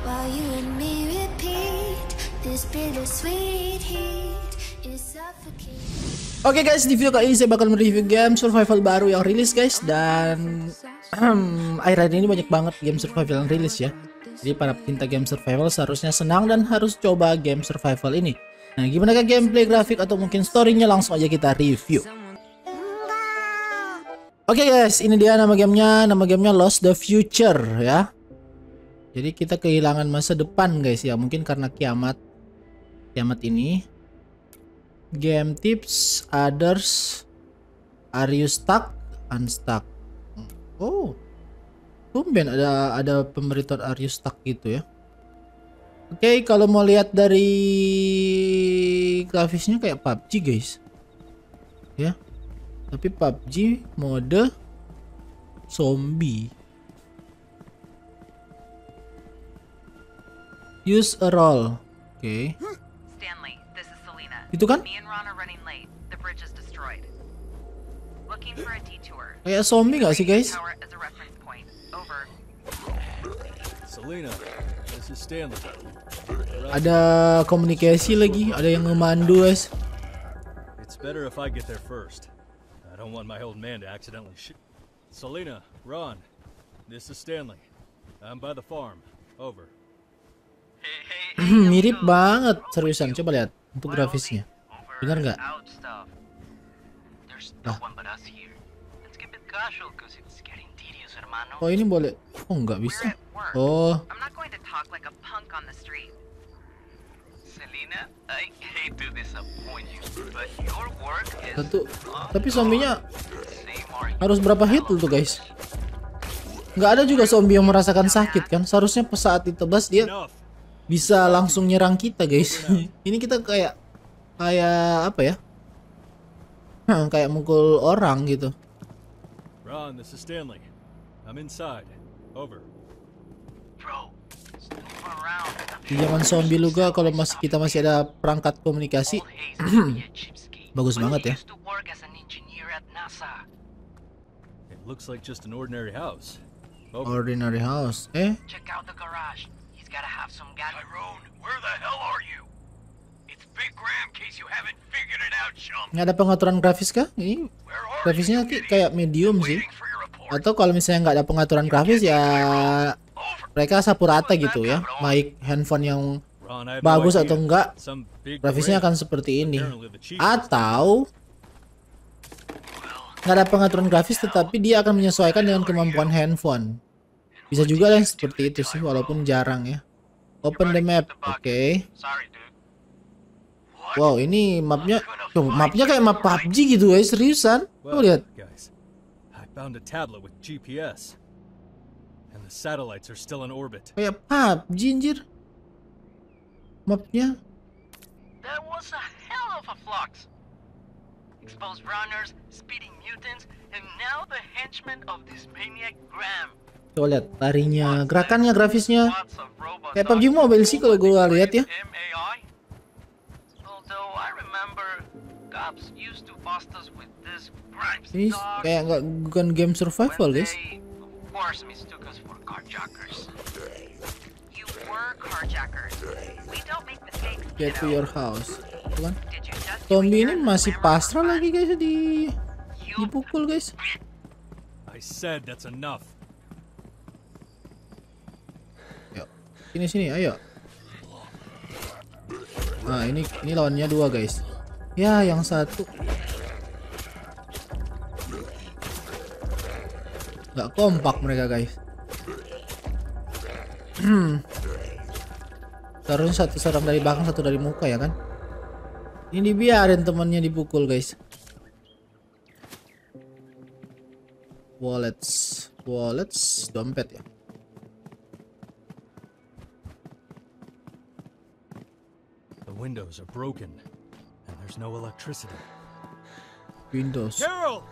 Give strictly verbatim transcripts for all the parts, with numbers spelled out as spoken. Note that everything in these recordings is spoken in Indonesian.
while you and me repeat this bittersweet heat is suffocating. Oke guys, di video kali ini saya bakal mereview game survival baru yang rilis guys. Dan akhir-akhir ini banyak banget game survival yang rilis ya. Jadi para pecinta game survival seharusnya senang dan harus coba game survival ini. Nah, gimana kan gameplay, grafik, atau mungkin story-nya, langsung aja kita review. Oke guys, ini dia nama gamenya. Nama gamenya Lost the Future ya. Jadi kita kehilangan masa depan guys ya. Mungkin karena kiamat. Kiamat ini. Game tips, others, are you stuck, unstuck. Oh, tumben ada ada pemberitahuan are you stuck gitu ya. Oke, okay, kalau mau lihat dari grafisnya kayak P U B G guys, ya. Tapi P U B G mode zombie. Use a role, oke. Okay. Itu kan? Kayak zombie gak sih guys? Ada komunikasi lagi, ada yang ngemandu guys. It's better if I get there first. I don't want my old man to accidentally shoot. Selena, Ron, this is Stanley. I'm by the farm. Over. Mirip banget, seriusan. Coba lihat untuk grafisnya. Benar nggak? Nah. Oh, ini boleh. Oh, nggak bisa. Oh. Satu. Tapi zombinya harus berapa hit tuh guys? Nggak ada juga zombie yang merasakan sakit kan? Seharusnya pas saat ditebas dia bisa langsung nyerang kita guys. Ini kita kayak kayak apa ya? Hmm, kayak mukul orang gitu. Ron, this is Stanley. I'm inside. Over. Bro, di zaman zombie juga kalau masih kita masih ada perangkat komunikasi. Bagus banget ya. It looks like just an ordinary house. Ordinary house. Eh? Check out the garage. He's gotta have some gas. Tyrone, where the hell are you? It's Big Graham, case you haven't figured it out, chum. Nggak ada pengaturan grafis kah? Ini grafisnya kayak medium sih. Atau kalau misalnya nggak ada pengaturan grafis ya mereka sapu rata gitu ya. Mic handphone yang bagus atau enggak, grafisnya akan seperti ini. Atau nggak ada pengaturan grafis tetapi dia akan menyesuaikan dengan kemampuan handphone. Bisa juga lah seperti itu sih, walaupun jarang ya. Open the map, oke. Okay. Wow, ini mapnya, tuh, mapnya kayak map P U B G gitu guys, seriusan. Tuh lihat. Found a tablet with G P S. And the satellites are still in orbit. Kayak P U B G anjir. Mapnya. That was a hell of a flux. Exposed runners, speeding mutants, and now the henchmen of this maniac Graham. Coba lihat larinya, gerakannya, grafisnya. Kayak P U B G Mobile sih kalau gue lihat ya. Ini kayak nggak, bukan game survival guys. Get to your house. Tuh kan? Zombie ini masih pasrah lagi guys, di dipukul guys. I said that's enough. Yuk, sini sini, ayo. Nah ini ini lawannya dua guys. Ya yang satu nggak kompak mereka guys. Seharusnya satu serang dari belakang, satu dari muka ya kan. Ini dibiarin temannya dipukul guys. Wallets, wallets, dompet ya. The windows are broken and there's no electricity. Windows. Carol!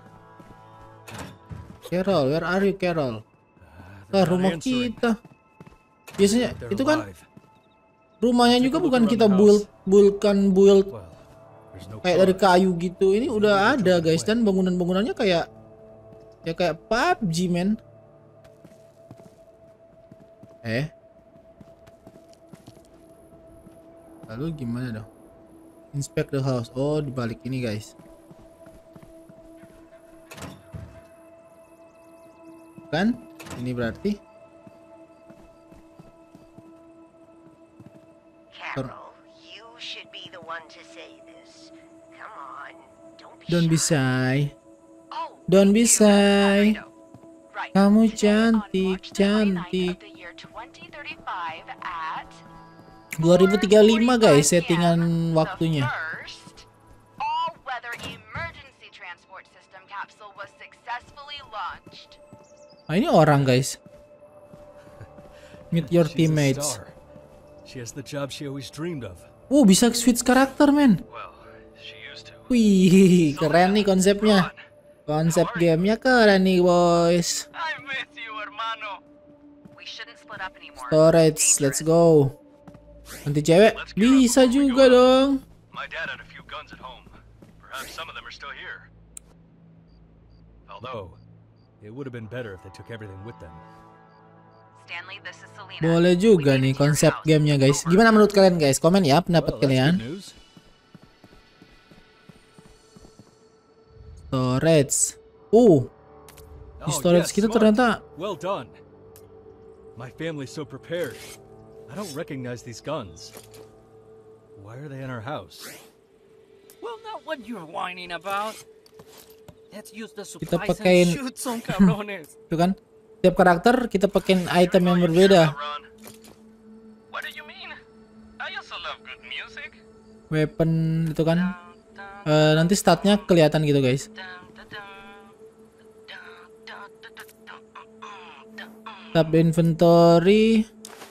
Carol, where are you Carol? Ah, rumah kita. Biasanya itu kan rumahnya juga bukan kita build, buildkan build kayak dari kayu gitu. Ini udah ada guys, dan bangunan-bangunannya kayak ya kayak P U B G men. Eh, Lalu gimana dong? Inspect the house. Oh, di balik ini guys. Kan? Ini berarti. Carol, you should be the one to say this. Come on, don't be Don't be shy. shy. Don't be shy. Right. Kamu Today on cantik, March the twenty-ninth cantik. of the year twenty thirty-five at dua ribu tiga puluh lima guys four forty-five settingan p m, waktunya. The first all-weather emergency transport system capsule was successfully launched. Nah, ini orang guys. Meet your She's a teammates. star. She has the job she always dreamed of. Oh, bisa switch karakter men. Well, she used to. Wih, keren nih konsepnya. Konsep gamenya keren nih boys. I miss you, hermano. We shouldn't split up anymore. Storage, let's go. Nanti cewek bisa juga dong. My dad had a few guns at home. Perhaps some of them are still here. Although, it would have been better if they took everything with them. Stanley, this is Selena. Boleh juga nih konsep gamenya guys. Gimana menurut kalian guys? Komen ya pendapat Well, that's kalian. good news. Storage. Uh, di Oh, storage yes, kita smart. ternyata Well done. My family's so prepared. I don't recognize these guns. Why are they in our house? Well, not what you're whining about. Let's use the Kita supplies pakein- and shoot some cabrones. itu kan tiap karakter kita pakein item yang berbeda. What do you mean? I also love good music. Weapon itu kan eh, nanti statnya kelihatan gitu guys. Tab inventory.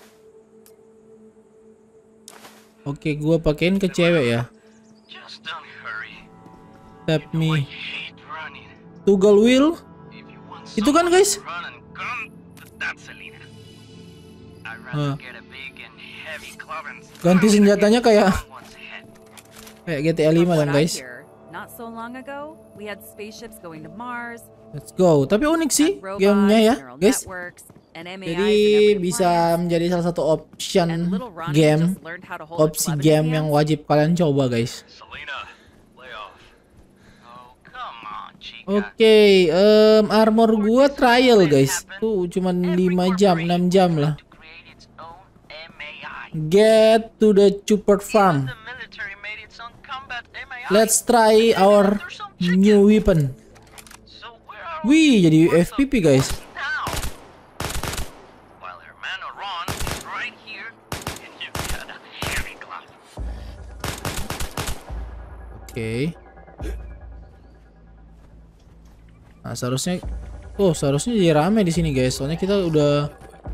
Oke, gua pakein ke cewek ya. Just don't hurry. Tab I me. hate running. Toggle wheel. If you want Itu kan, someone guys. to run and gun, that's Selena. I'd Ah. rather get a big and heavy club and Ganti senjatanya kayak someone's head. kayak G T A lima From dong what I guys. hear, not so long ago, we had spaceships going to Mars, Let's go. Tapi unik sih had robots, gamenya ya neural guys. networks, and M A Is Jadi in every bisa appliance. menjadi salah satu option And little Ronnie game, just learned how to hold a opsi club in game his yang hands. wajib kalian coba guys. Selena, lay off. Oh, come on, chica. Oke, em, armor gua trial guys. Tuh cuman lima jam, enam jam lah. To create its own M A I. Get to the Chopper Even Farm. the military made its own combat M A I. Let's try our new weapon. So where are we Wih, jadi F P P guys. now? While hermano Ron is right here, and you've got a heavy glove. Oke. Nah, seharusnya oh, seharusnya jadi rame di sini guys. Soalnya kita udah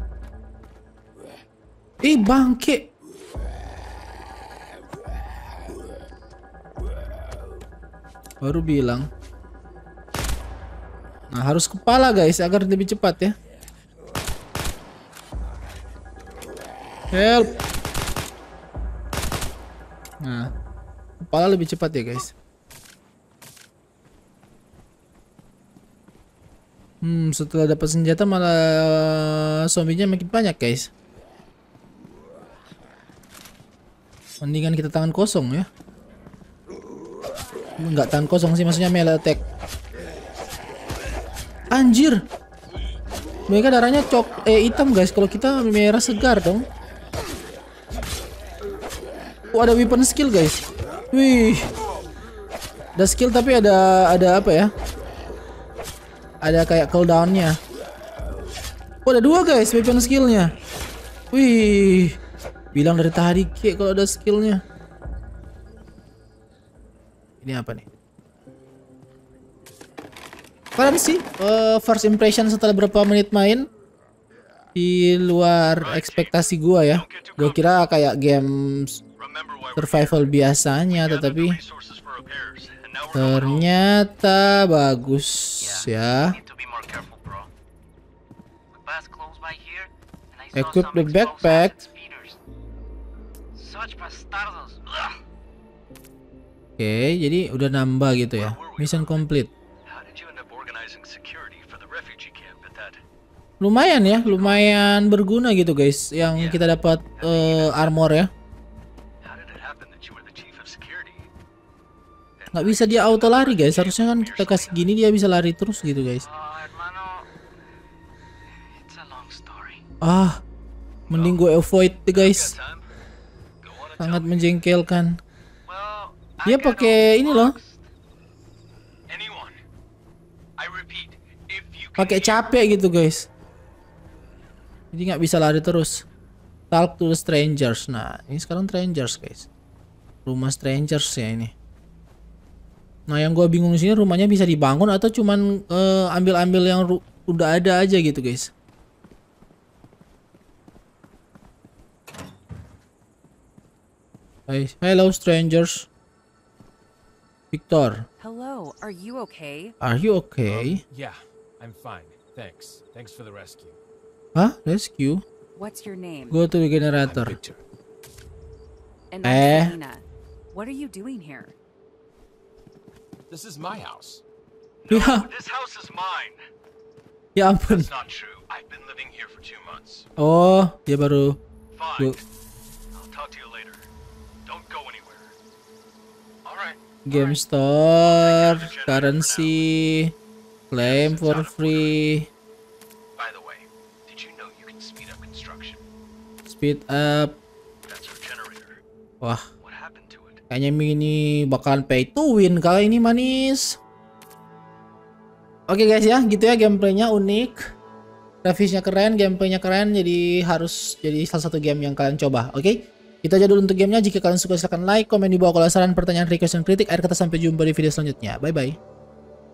Eh, bangke. Baru bilang. Nah, harus kepala guys agar lebih cepat ya. Help. Nah, kepala lebih cepat ya guys. Hmm, setelah dapat senjata malah zombinya makin banyak guys. Mendingan kita tangan kosong ya. Enggak tangan kosong sih, maksudnya melee attack. Anjir. Mereka darahnya cok eh hitam guys, kalau kita merah segar dong. Oh, ada weapon skill guys. Wih. Ada skill tapi ada ada apa ya? Ada kayak cooldownnya. Oh, ada dua guys weapon skillnya. Wih. Bilang dari tadi kayak kalau ada skillnya. Ini apa nih? Keren sih. Uh, first impression setelah berapa menit main. Di luar ekspektasi gua ya. Gua kira kayak game Remember why we're survival biasanya, gathered the tetapi resources for repairs, and now we're going home. ternyata bagus ya. Need to be more careful, bro. We passed close by here, and I saw Equip some the exposed backpack. acid speeders. Such bastardos. Ugh. Oke, jadi udah nambah gitu ya. Mission complete. How did you end up organizing security for the refugee camp at that? Lumayan ya, lumayan berguna gitu guys. Yang kita dapat eh, armor ya. How did it Nggak bisa dia auto lari guys. Harusnya kan kita kasih gini dia bisa lari terus gitu guys. Oh, hermano, it's a long story. Ah, mending gue avoid deh guys. Time? Go on and Sangat menjengkelkan. Well, Dia pakai ini loh, anyone. I repeat, if you can pakai capek gitu guys. Jadi nggak bisa lari terus. Talk to the strangers. Nah, ini sekarang strangers guys. Rumah strangers ya ini. Nah, yang gua bingung di sini rumahnya bisa dibangun atau cuman eh, ambil-ambil yang ru- udah ada aja gitu guys. Hai, hello strangers. Victor, Hello, are you okay? are you okay? Yeah, I'm fine. Thanks. Thanks for the rescue. Hah? Rescue? What's your name? Go to the I'm generator. Victor. And Eh. I'm Selena. What are you doing here? This is my house. Ya, This house is mine. ya ampun. It's not true. I've been living here for two months. Oh, dia baru. Fine. Go- I'll talk to you later. Don't go anywhere. All right. Game store, currency, claim for free, By the way, did you know you can speed up construction? speed up. That's our generator. Wah, What happened to it? kayaknya ini bakalan pay to win kali ini manis. Oke guys ya, gitu ya gameplaynya unik, grafisnya keren, gameplaynya keren, jadi harus jadi salah satu game yang kalian coba. Oke, itu aja dulu untuk gamenya. Jika kalian suka silahkan like, komen di bawah kalau ada saran, pertanyaan, request, dan kritik. Akhir kata sampai jumpa di video selanjutnya. Bye bye.